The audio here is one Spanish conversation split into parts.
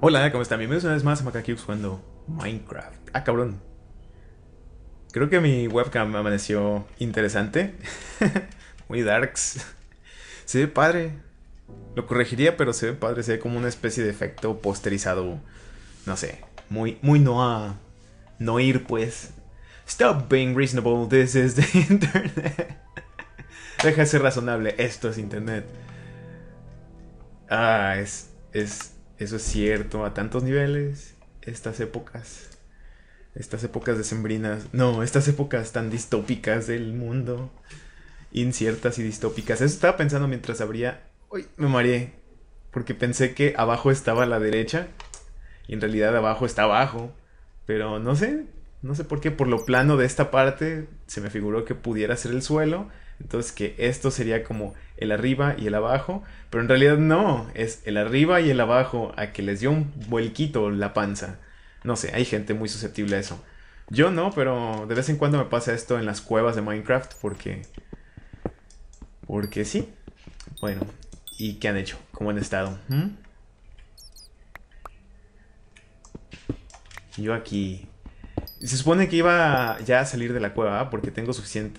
Hola, ¿cómo están? Bienvenidos una vez más a Macacubes jugando Minecraft. Ah, cabrón. Creo que mi webcam amaneció interesante. Muy darks. Se ve padre. Lo corregiría, pero se ve padre. Se ve como una especie de efecto posterizado. No sé. Muy Noah. Noir, pues. Stop being reasonable. This is the internet. Deja de ser razonable. Esto es internet. Ah, eso es cierto. A tantos niveles. Estas épocas. Estas épocas decembrinas. No, estas épocas tan distópicas del mundo. Inciertas y distópicas. Eso estaba pensando mientras abría. Uy, me mareé. Porque pensé que abajo estaba a la derecha. Y en realidad abajo está abajo. Pero no sé. No sé por qué. Por lo plano de esta parte se me figuró que pudiera ser el suelo. Entonces que esto sería como el arriba y el abajo. Pero en realidad no. Es el arriba y el abajo a que les dio un vuelquito la panza. No sé, hay gente muy susceptible a eso. Yo no, pero de vez en cuando me pasa esto en las cuevas de Minecraft porque sí. Bueno, ¿y qué han hecho? ¿Cómo han estado? Yo aquí. Se supone que iba ya a salir de la cueva, ¿ah? Porque tengo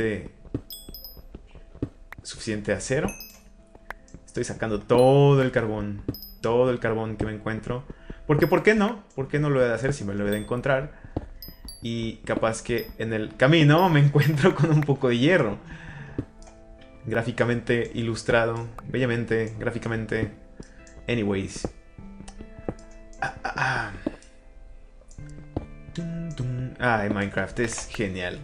suficiente acero. Estoy sacando todo el carbón que me encuentro. Porque ¿por qué no? ¿Por qué no lo he de hacer si me lo he de encontrar? Y capaz que en el camino me encuentro con un poco de hierro. Gráficamente ilustrado, bellamente, gráficamente. Anyways. Ah, ah, ah. Ay, Minecraft es genial.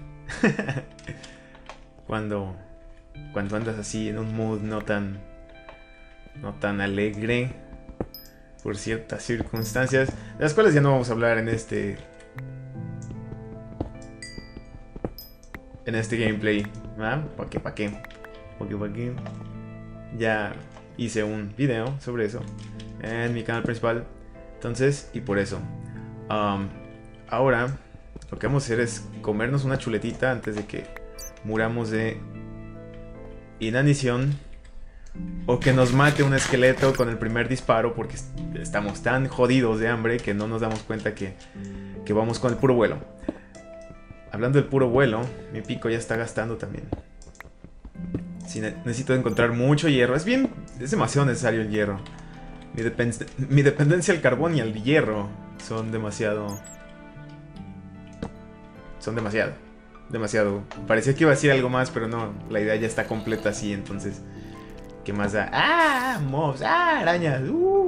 cuando, cuando andas así en un mood no tan alegre por ciertas circunstancias, de las cuales ya no vamos a hablar en este gameplay. ¿Ah? ¿Para qué? ¿Para qué? Porque ya hice un video sobre eso en mi canal principal. Entonces, y por eso. Um, Ahora, lo que vamos a hacer es comernos una chuletita antes de que muramos de inanición. O que nos mate un esqueleto con el primer disparo porque estamos tan jodidos de hambre que no nos damos cuenta que vamos con el puro vuelo. Hablando del puro vuelo, mi pico ya está gastando también. Sí, necesito encontrar mucho hierro. Es demasiado necesario el hierro. Mi dependencia al carbón y al hierro son demasiado. Son demasiado. Demasiado. Parecía que iba a decir algo más, pero no. La idea ya está completa así, entonces. ¿Qué más da? ¡Ah! Mobs. ¡Ah! Arañas.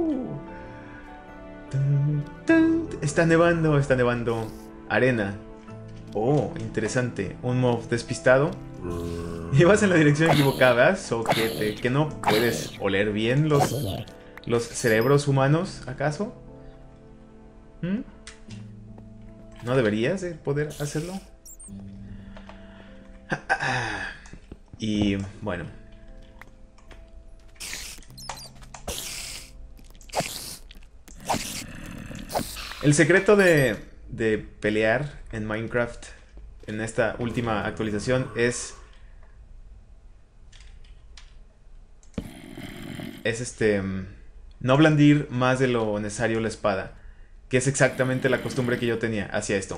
Está nevando, está nevando. Arena. Oh, interesante. Un mob despistado. Y vas en la dirección equivocada, soquete. ¿Que no puedes oler bien los cerebros humanos, acaso? ¿Mm? ¿No deberías de poder hacerlo? Y bueno. El secreto de pelear en Minecraft en esta última actualización es no blandir más de lo necesario la espada, que es exactamente la costumbre que yo tenía hacia esto.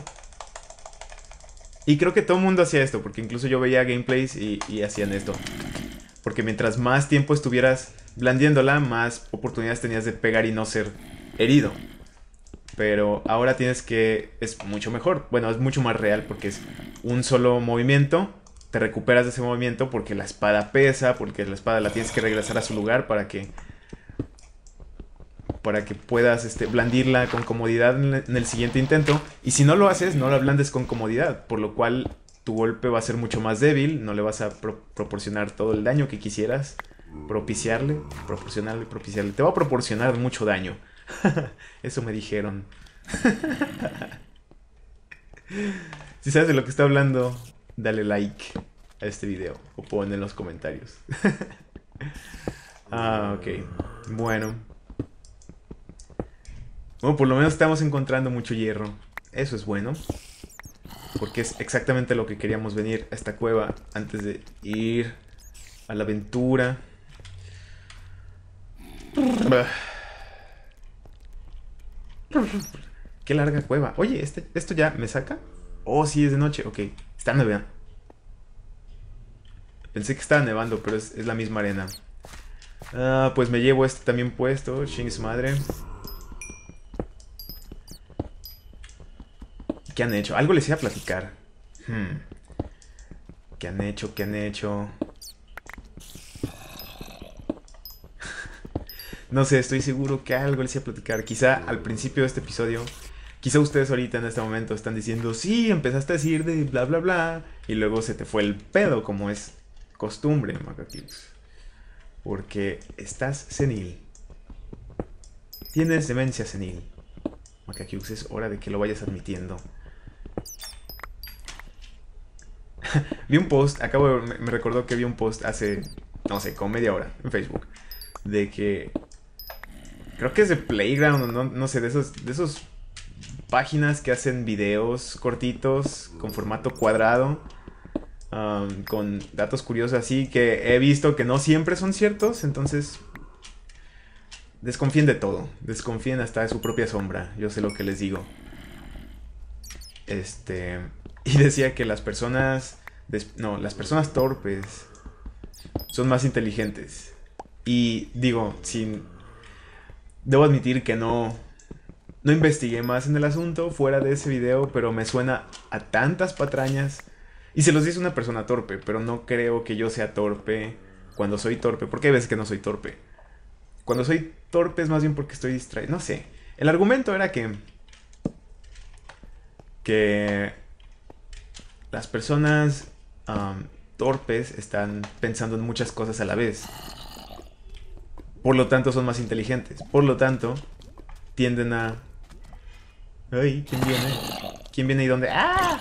Y creo que todo el mundo hacía esto, porque incluso yo veía gameplays y hacían esto. Porque mientras más tiempo estuvieras blandiéndola, más oportunidades tenías de pegar y no ser herido. Pero ahora tienes que. Es mucho mejor. Bueno, es mucho más real porque es un solo movimiento. Te recuperas de ese movimiento porque la espada pesa. Porque la espada la tienes que regresar a su lugar para que puedas blandirla con comodidad en el siguiente intento. Y si no lo haces, no la blandes con comodidad. Por lo cual tu golpe va a ser mucho más débil. No le vas a proporcionar todo el daño que quisieras propiciarle. Te va a proporcionar mucho daño. Eso me dijeron. Si sabes de lo que está hablando, dale like a este video o pon en los comentarios. Ok. Bueno. Bueno, por lo menos estamos encontrando mucho hierro. Eso es bueno. Porque es exactamente lo que queríamos venir a esta cueva antes de ir a la aventura. Qué larga cueva. Oye, ¿esto ya me saca? Oh, sí, es de noche. Ok, está nevando. Pensé que estaba nevando, pero es la misma arena. Ah, pues me llevo este también puesto. Ching su madre. ¿Qué han hecho? Algo les iba a platicar. Hmm. ¿Qué han hecho? ¿Qué han hecho? No sé, estoy seguro que algo les iba a platicar. Quizá al principio de este episodio, quizá ustedes ahorita en este momento están diciendo, sí, empezaste a decir de bla bla bla, y luego se te fue el pedo, como es costumbre, Macaquillos. Porque estás senil. Tienes demencia senil. Macaquillos, es hora de que lo vayas admitiendo. Vi un post, me recordó que vi un post hace, no sé, como media hora en Facebook, de que creo que es de Playground, no sé, de esos páginas que hacen videos cortitos con formato cuadrado, con datos curiosos así que he visto que no siempre son ciertos, entonces desconfíen de todo, desconfíen hasta de su propia sombra, yo sé lo que les digo. Y decía que las personas torpes son más inteligentes. Y digo, debo admitir que no investigué más en el asunto fuera de ese video, pero me suena a tantas patrañas. Y se los dice una persona torpe, pero no creo que yo sea torpe cuando soy torpe, porque hay veces que no soy torpe. Cuando soy torpe es más bien porque estoy distraído. No sé. El argumento era que las personas torpes están pensando en muchas cosas a la vez. Por lo tanto son más inteligentes. Por lo tanto, tienden a... ¡Ay! ¿Quién viene? ¿Quién viene y dónde? ¡Ah!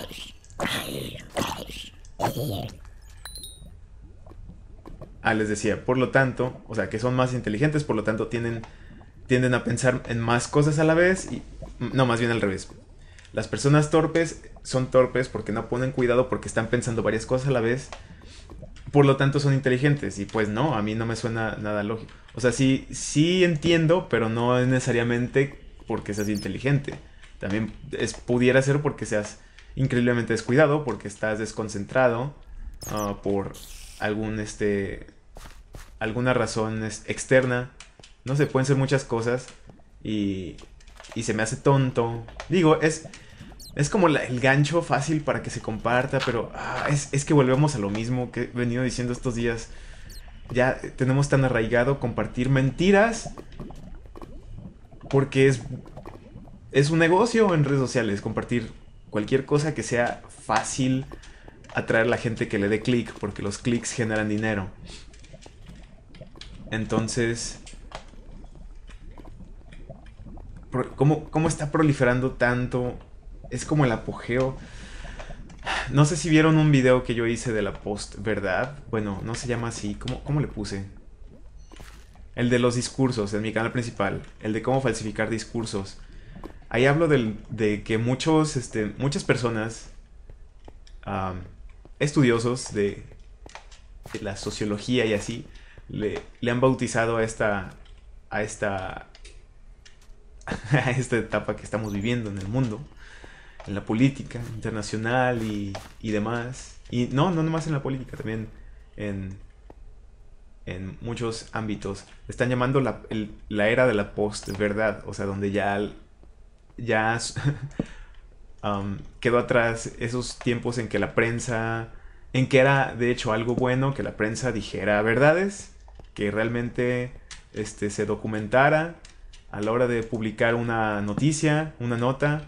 Les decía, por lo tanto, o sea, que son más inteligentes, por lo tanto tienden a pensar en más cosas a la vez y... No, más bien al revés. Las personas torpes son torpes porque no ponen cuidado, porque están pensando varias cosas a la vez. Por lo tanto son inteligentes. Y pues no, a mí no me suena nada lógico. O sea, sí entiendo, pero no necesariamente porque seas inteligente. También pudiera ser porque seas increíblemente descuidado, porque estás desconcentrado, por algún alguna razón externa. No sé, pueden ser muchas cosas. Y se me hace tonto. Digo, es como el gancho fácil para que se comparta, pero es que volvemos a lo mismo que he venido diciendo estos días. Ya tenemos tan arraigado compartir mentiras porque es un negocio en redes sociales, compartir cualquier cosa que sea fácil atraer a la gente que le dé clic, porque los clics generan dinero. Entonces, ¿cómo está proliferando tanto? Es como el apogeo. No sé si vieron un video que yo hice de la post-verdad. Bueno, no se llama así. ¿Cómo le puse? El de los discursos en mi canal principal. El de cómo falsificar discursos. Ahí hablo de que muchas personas, estudiosos de la sociología y así, le han bautizado a esta a esta etapa que estamos viviendo en el mundo, en la política internacional y demás. Y no nomás en la política, también en muchos ámbitos. Están llamando la era de la post-verdad, o sea, donde ya quedó atrás esos tiempos en que la prensa, en que era de hecho algo bueno que la prensa dijera verdades, que realmente se documentara a la hora de publicar una noticia, una nota.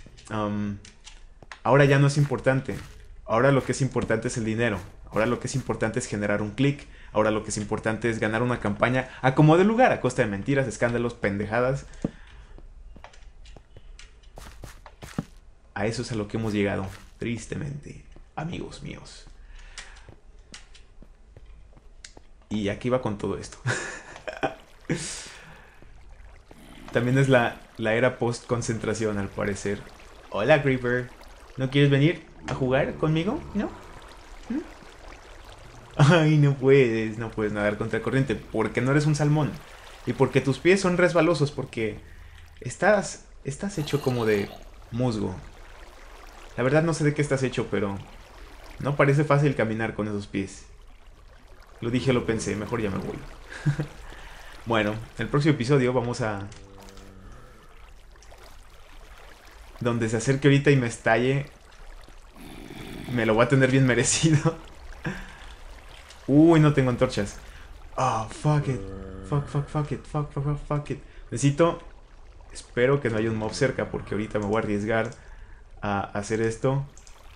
Ahora ya no es importante. Ahora lo que es importante es el dinero. Ahora lo que es importante es generar un clic. Ahora lo que es importante es ganar una campaña a como de lugar, a costa de mentiras, escándalos, pendejadas. A eso es a lo que hemos llegado, tristemente, amigos míos. Y aquí va con todo esto. También es la era post-concentración, al parecer. Hola, Creeper. ¿No quieres venir a jugar conmigo? ¿No? ¿Mm? Ay, no puedes nadar contra corriente porque no eres un salmón. Y porque tus pies son resbalosos, porque estás Estás hecho como de musgo. La verdad no sé de qué estás hecho, pero no parece fácil caminar con esos pies. Lo dije, lo pensé, mejor ya me voy. Bueno, el próximo episodio vamos a... Donde se acerque ahorita y me estalle, me lo voy a tener bien merecido. Uy, no tengo antorchas. Oh, fuck it. Fuck it. Fuck it. Necesito... Espero que no haya un mob cerca, porque ahorita me voy a arriesgar a hacer esto.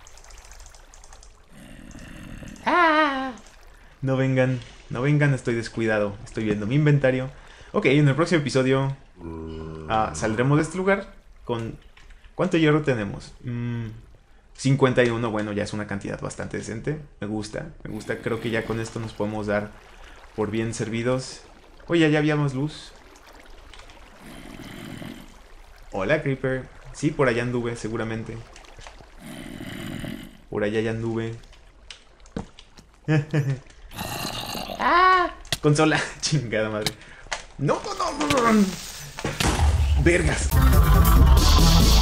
¡Ah! No vengan, estoy descuidado. Estoy viendo mi inventario. Ok, en el próximo episodio saldremos de este lugar con... ¿Cuánto hierro tenemos? 51, bueno, ya es una cantidad bastante decente. Me gusta. Creo que ya con esto nos podemos dar por bien servidos. Oye, ya habíamos luz. Hola, Creeper. Sí, por allá anduve, seguramente. Por allá ya anduve. ¡Ah! Consola. Chingada madre. No. Vergas.